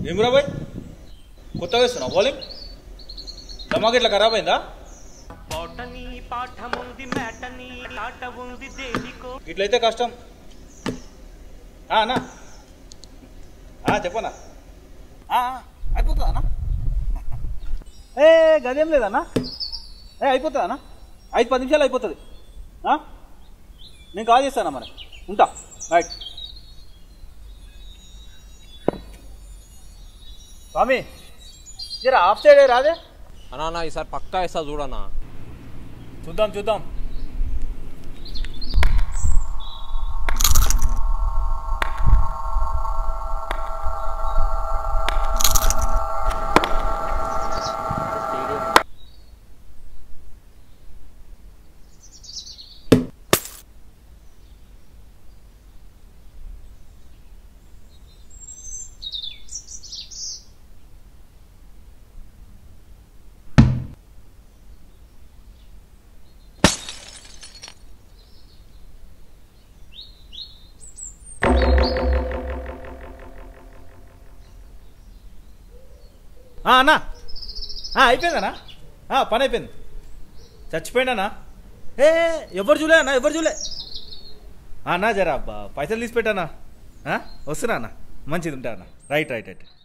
ఏమిరా బాయ్ కొత్తగా వేస్తున్నావు బౌలింగ్ దమాకి ఇట్లా ఖరాబ్ అయిందా ఇట్లయితే కష్టం అన్నా చెప్పనా అయిపోతుందా అన్న గదేం లేదన్నా అయిపోతుందా అన్న 5-10 నిమిషాలు అయిపోతుంది నేను కాల్ చేస్తానా మరి ఉంటా రైట్ స్వామి జర ఆఫ్ సైడ్ రాదే అన్నా ఈసారి పక్కా వేస్తా చూడన్నా చూద్దాం అన్నా అయిపోయిందన్నా పని అయిపోయింది చచ్చిపోయిందన్నా ఎవరు చూలే అన్న ఎవరు చూలే అన్నా జరా పైసలు తీసి పెట్టానా వస్తున్నా అన్న మంచిది ఉంటా అన్న రైట్